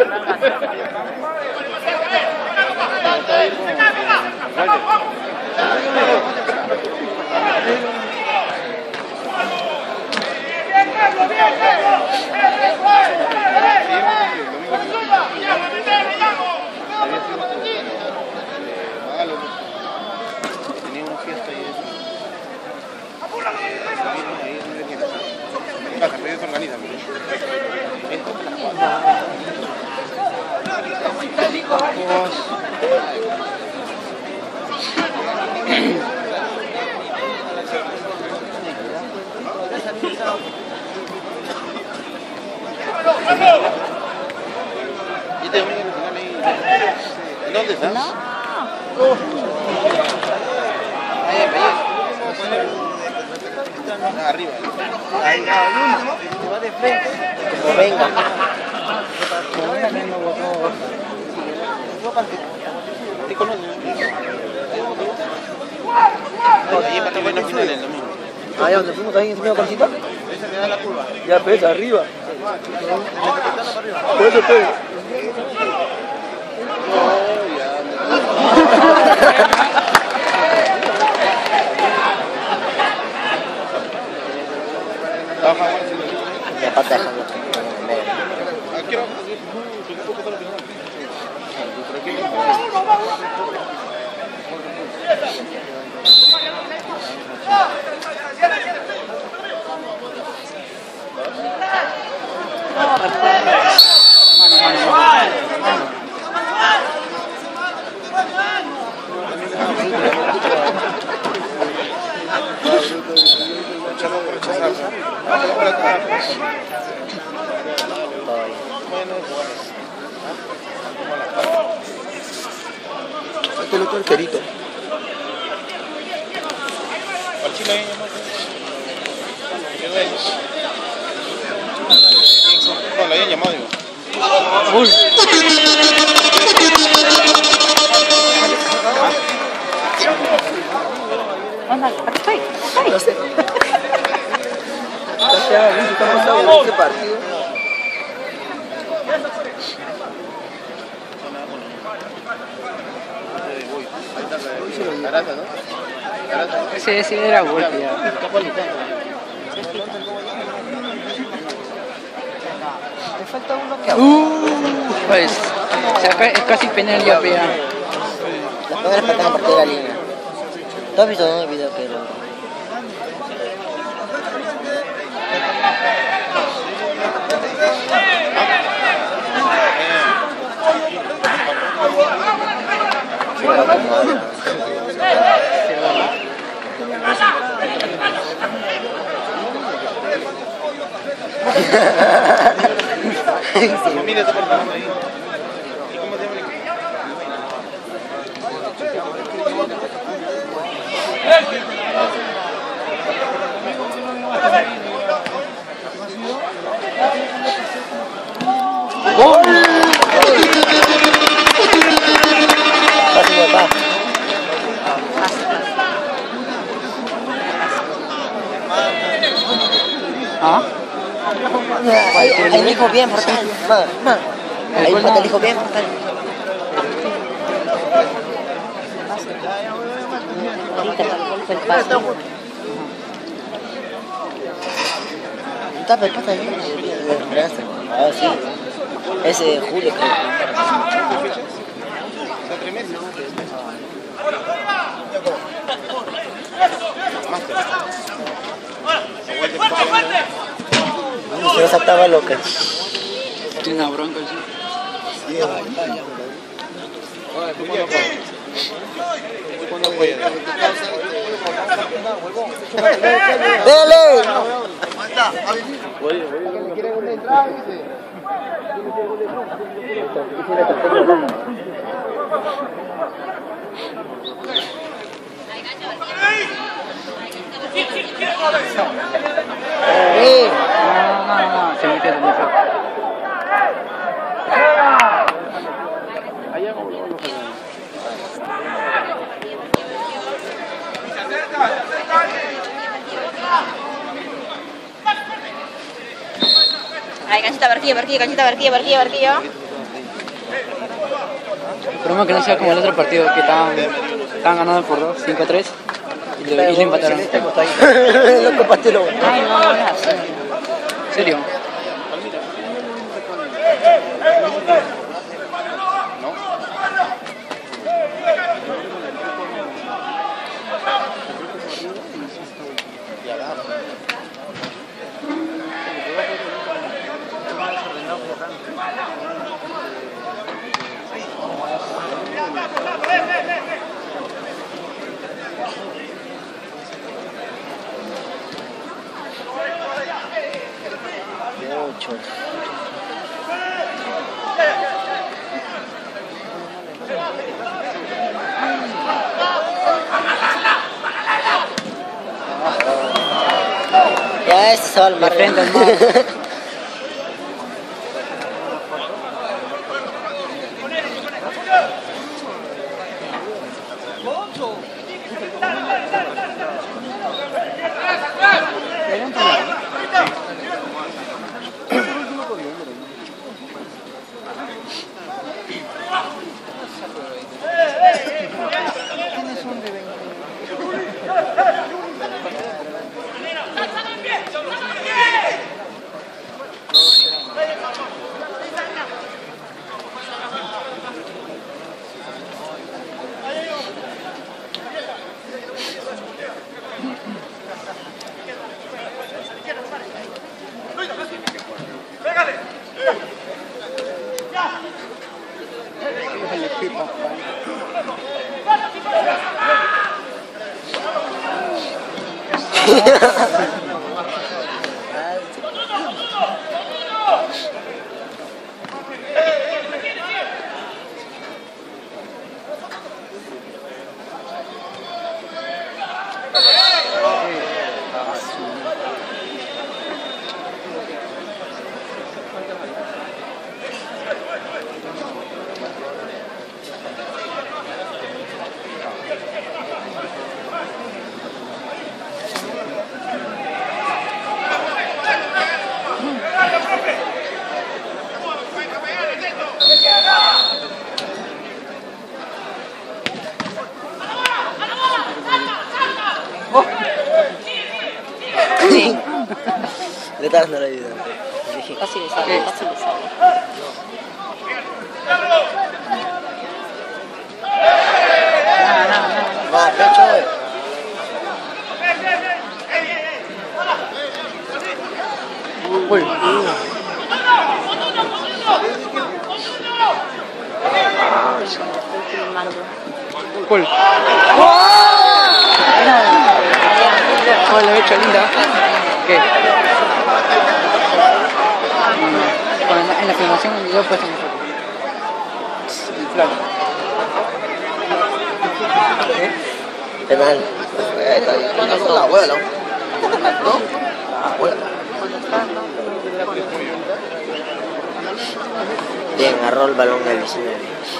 ¿Dónde estás? No. Arriba. Ahí va de frente. Como venga. Como venga, no votó. ¿Te conoces? Ahí para tomar una final el domingo. Ahí donde fuimos ahí en el Carcita. Esa me da la curva. Ya pesa arriba. Por eso te. Ya pata dejando. Este es el otro enterito. ¿Al chile ahí no, la habían llamado, digo. ¡Uy! Anda, aquí estoy. No sé. Estamos en este partido. Arata, ¿no? Ese era golpe ya. Me falta uno que Pues, o sea, es casi penal ya, pea. Las cámaras faltan a partir de la línea. ¿Tú has visto el video que lo... Mira, está portando ahí. ¿Y cómo se llama el equipo? ¡Gol! Casi botar. ¿Ah? Ahí dijo bien, portal. Ahí portal dijo bien, portal. Fue el pase. Tapa el pase ahí. Ah, sí. Ese de Julio, creo. Se nos ataba loca. Tiene una bronca, sí. ¡Dele! No, se mete donde fue. Allá como lo Ay, canchita, barquillo. Esperemos que no sea como el otro partido, que estaban ganando por 2, 5-3 y le empataron. Loco pastelo. Ay, no, no es así. ¿En serio? Mucho. Ya este se va al mar. De frente al mar. Le estás dando la ayuda. Casi le sale, casi le sale. Va, pecho. Uy. Gol. Oh, la he hecho linda. ¿Qué? En la filmación del video pues el flaco. Penal. Está la abuela. ¿No? La abuela. Bien, agarró el balón del vecino.